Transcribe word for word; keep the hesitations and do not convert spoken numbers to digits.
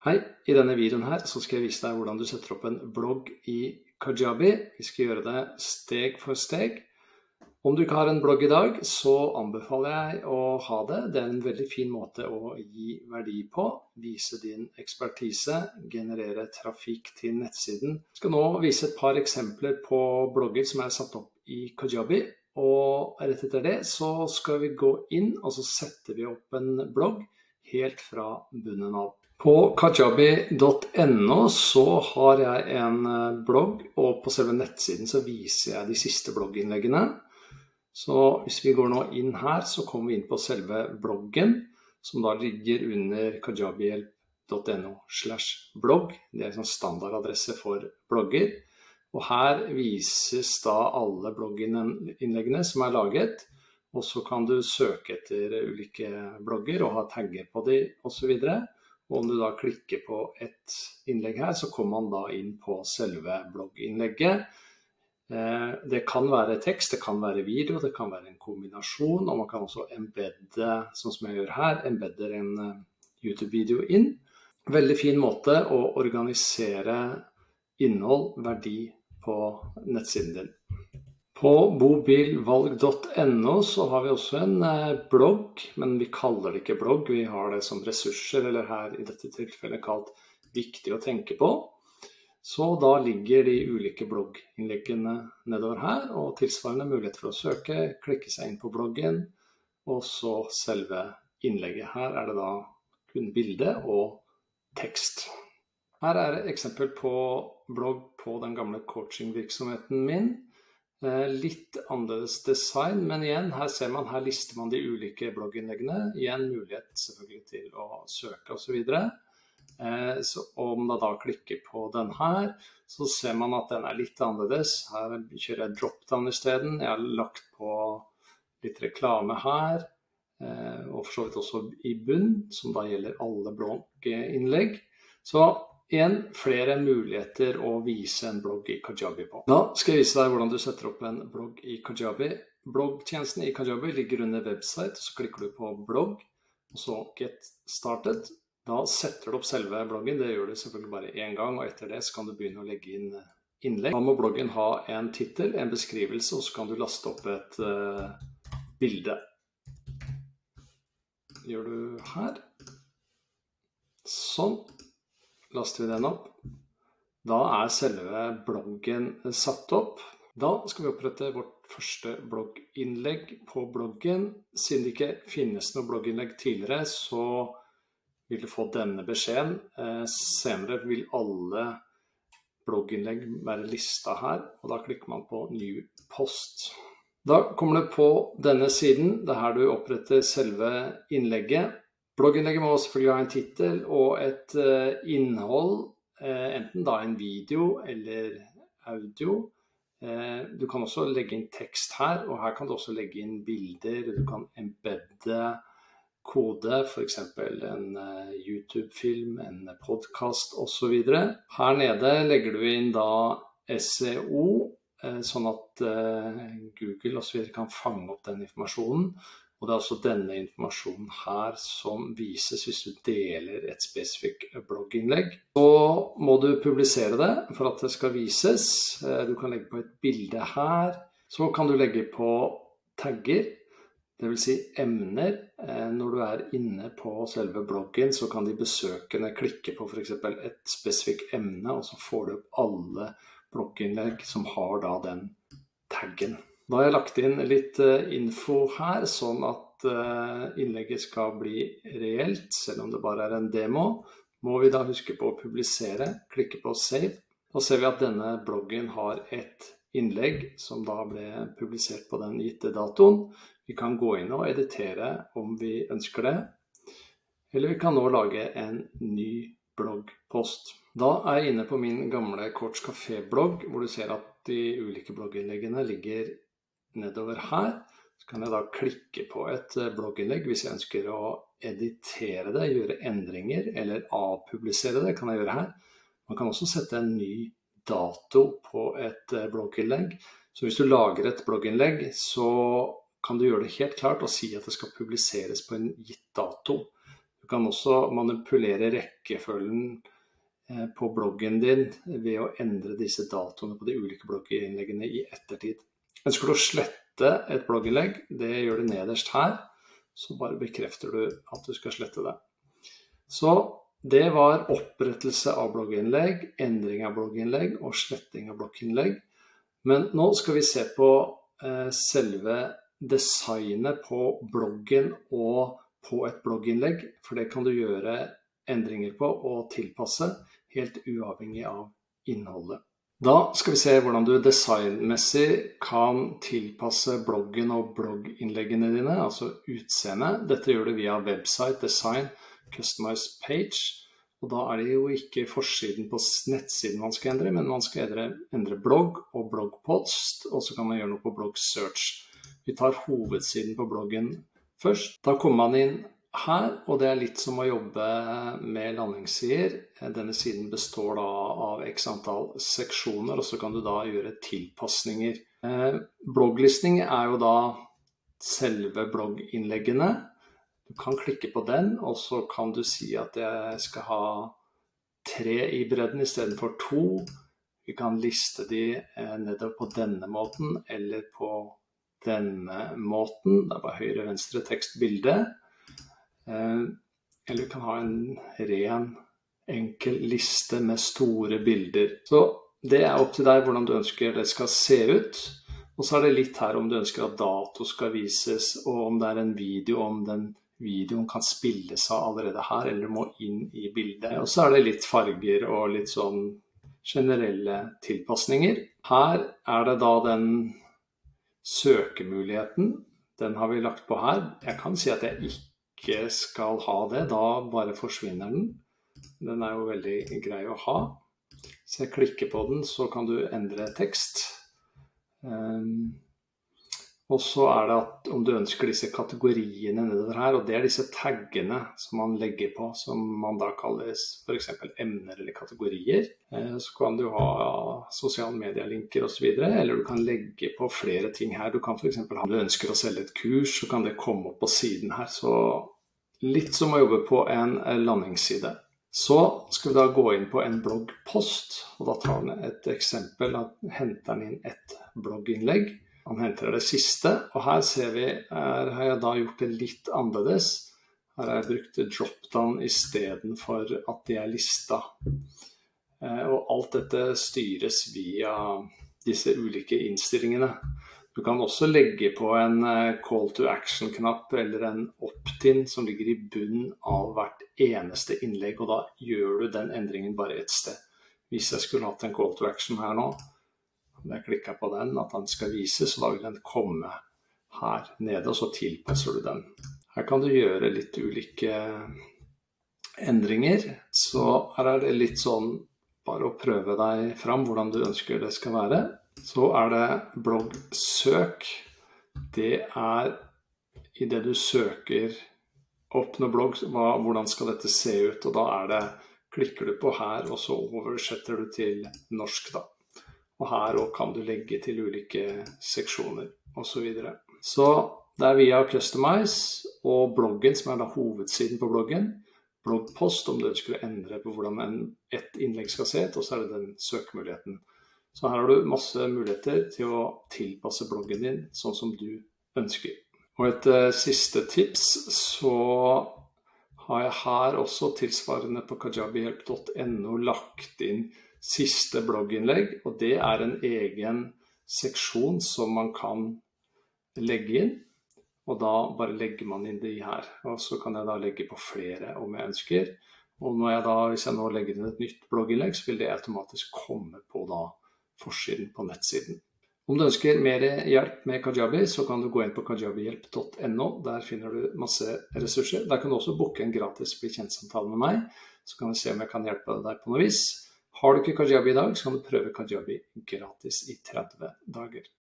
Hei, i denne videoen her så skal jeg vise deg hvordan du setter opp en blogg i Kajabi. Vi skal gjøre det steg for steg. Om du ikke har en blogg i dag, så anbefaler jeg å ha det. Det er en veldig fin måte å gi verdi på, vise din ekspertise, generere trafikk til nettsiden. Jeg skal nå vise et par eksempler på blogger som er satt opp i Kajabi. Og rett etter det så skal vi gå inn, og så setter vi opp en blogg helt fra bunnen av. På kajabi punktum no så har jeg en blogg, og på selve nettsiden så viser jeg de siste blogginnleggene. Så hvis vi går nå inn her, så kommer vi inn på selve bloggen, som da ligger under kajabi punktum no slash blogg. Det er en sånn standardadresse for blogger. Og her vises da alle blogginnleggene som er laget, og så kan du søke etter ulike blogger og ha tagger på de og så videre. Og om du da klikker på et innlegg her, så kommer man da inn på selve blogginnlegget. Det kan være tekst, det kan være video, det kan være en kombinasjon, og man kan også embedde, sånn som jeg gjør her, embedder en YouTube-video inn. Veldig fin måte å organisere innhold, verdi på nettsiden din. På bobilvalg punktum no så har vi også en blogg, men vi kaller det ikke blogg, vi har det som ressurser, eller her i dette tilfellet kalt viktig å tenke på. Så da ligger de ulike blogginnleggene nedover her, og tilsvarende mulighet for å søke, klikke seg inn på bloggen, og så selve innlegget. Her er det da kun bilde og tekst. Her er et eksempel på blogg på den gamle coachingvirksomheten min. Litt annerledes design, men igjen, her ser man, her lister man de ulike blogginnleggene. Igjen mulighet selvfølgelig til å søke og så videre. Så om man da klikker på den her, så ser man at den er litt annerledes. Her kjører jeg dropdown i stedet. Jeg har lagt på litt reklame her, og for så vidt også i bunn, som da gjelder alle blogginnlegg. Så igjen, flere muligheter å vise en blogg i Kajabi på. Da skal jeg vise deg hvordan du setter opp en blogg i Kajabi. Bloggtjenesten i Kajabi ligger under website, så klikker du på blogg, og så get started. Da setter du opp selve bloggen, det gjør du selvfølgelig bare en gang, og etter det så kan du begynne å legge inn innlegg. Da må bloggen ha en titel, en beskrivelse, og så kan du laste opp et uh, bilde. Det gjør du her. Sånn. Laster vi den opp. Da er selve bloggen satt opp. Da skal vi opprette vårt første blogginnlegg på bloggen. Siden det ikke finnes noe blogginnlegg tidligere, så vil du få denne beskjeden. Senere vil alle blogginnlegg være listet her, og da klikker man på New Post. Da kommer du på denne siden, det er her du oppretter selve innlegget. Blogginnlegget må selvfølgelig ha en titel og et innhold, enten da en video eller audio. Du kan også legge inn tekst her, og her kan du også legge inn bilder. Du kan embedde kode, for eksempel en YouTube-film, en podcast og så videre. Her nede legger du inn da S E O, sånn at Google og så videre kan fange opp den informasjonen. Og det er også denne informasjonen her som vises hvis du deler et spesifikt blogginnlegg. Så må du publisere det for at det skal vises. Du kan legge på et bilde her. Så kan du legge på tagger, det vil si emner. Når du er inne på selve bloggen, så kan de besøkende klikke på for eksempel et spesifikt emne, og så får du opp alle blogginnlegg som har da den taggen. Da har jeg lagt inn litt info her, sånn at innlegget skal bli reelt, selv om det bare er en demo. Må vi da huske på å publisere, klikke på Save. Da ser vi at denne bloggen har et innlegg som da ble publisert på den gitte datoen. Vi kan gå inn og editere om vi ønsker det. Eller vi kan nå lage en ny bloggpost. Da er jeg inne på min gamle Coach Café-blogg, hvor du ser at de ulike blogginnleggene ligger nedover her. Så kan jeg da klikke på et blogginnlegg hvis jeg ønsker å editere det, gjøre endringer eller avpublisere det, kan jeg gjøre her. Man kan også sette en ny dato på et blogginnlegg. Så hvis du lager et blogginnlegg, så kan du gjøre det helt klart og si at det skal publiseres på en gitt dato. Du Du kan også manipulere rekkefølgen på bloggen din ved å endre disse datoene på de ulike blogginnleggene i ettertid. Ønsker du å slette et blogginnlegg, det gjør du nederst her, så bare bekrefter du at du skal slette det. Så det var opprettelse av blogginnlegg, endring av blogginnlegg og sletting av blogginnlegg. Men nå skal vi se på eh, selve designet på bloggen og på et blogginnlegg, for det kan du gjøre endringer på og tilpasse helt uavhengig av innholdet. Da skal vi se hvordan du designmessig kan tilpasse bloggen og blogginnleggene dine, altså utseende. Dette gjør du via website, design, customize page. Og da er det jo ikke forsiden på nettsiden man skal endre, men man skal endre, endre blogg og bloggpost, og så kan man gjøre noe på blogg search. Vi tar hovedsiden på bloggen først. Da kommer man inn her, og det er litt som å jobbe med landingssider. Denne siden består da av x antall seksjoner, og så kan du da gjøre tilpassninger. Blogglistning er jo da selve blogginnleggene. Du kan klikke på den, og så kan du si at jeg skal ha tre i bredden i stedet for to. Vi kan liste de nedover på denne måten, eller på denne måten. Det er bare høyre, venstre, tekst, bilde. Eller du kan ha en ren, enkel liste med store bilder. Så det er opp til deg hvordan du ønsker det skal se ut. Og så er det litt her om du ønsker at dato skal vises, og om det er en video, om den videoen kan spilles av allerede her, eller må inn i bildet. Og så er det litt farger og litt sånn generelle tilpassninger. Her er det da den søkemuligheten. Den har vi lagt på her. Jeg kan si at jeg ikke skal ha det, da bare forsvinner den. Den er jo veldig grei å ha. Så jeg klikker på den, så kan du endre tekst. Um, Og så er det at om du ønsker disse kategoriene nedover her, og det er disse taggene som man legger på, som man da kalles for eksempel emner eller kategorier. Så kan du ha sosiale medielinker og så videre, eller du kan legge på flere ting her. Du kan for eksempel ha, om du ønsker å selge et kurs, så kan det komme opp på siden her. Så litt som å jobbe på en landingsside. Så skal vi da gå inn på en bloggpost, og da tar den et eksempel, at henter den inn et blogginnlegg. Han henter det siste, og her ser vi, her har jeg da gjort det litt annerledes. Her har jeg brukt dropdown i stedet for at de er lista. Og alt dette styres via disse ulike innstillingene. Du kan også legge på en call to action-knapp eller en opt-in som ligger i bunnen av hvert eneste innlegg, og da gjør du den endringen bare et sted. Hvis jeg skulle hatt en call to action her nå, om jeg klikker på den, at den skal vises, så da vil den komme her nede, og så tilpasser du den. Her kan du gjøre litt ulike endringer, så her er det litt sånn bare å prøve deg fram hvordan du ønsker det skal være. Så er det bloggsøk. Det er i det du søker opp noen blogg, hva, hvordan skal dette se ut, og da er det, klikker du på her, og så oversetter du til norsk da. Og her også kan du legge til ulike seksjoner og så videre. Så det er via Customize og bloggen, som er da hovedsiden på bloggen. Bloggpost, om du ønsker å endre på hvordan en, et innlegg skal se ut, og så er det den søkemuligheten. Så her har du masse muligheter til å tilpasse bloggen din sånn som du ønsker. Og et uh, siste tips, så har jeg her også tilsvarende på kajabihjelp punktum no lagt inn siste blogginnlegg, og det er en egen seksjon som man kan legge inn, og da bare legger man inn de her, og så kan jeg da legge på flere om jeg ønsker, og når jeg da, hvis jeg nå legger inn et nytt blogginnlegg, så vil det automatisk komme på da forsiden på nettsiden. Om du ønsker mer hjelp med Kajabi, så kan du gå inn på kajabihjelp punktum no, der finner du masse ressurser. Der kan du også booke en gratis bli kjent-samtale med meg, så kan du se om jeg kan hjelpe deg på noe vis. Har du ikke Kajabi i dag, så kan du prøve Kajabi gratis i tretti dager.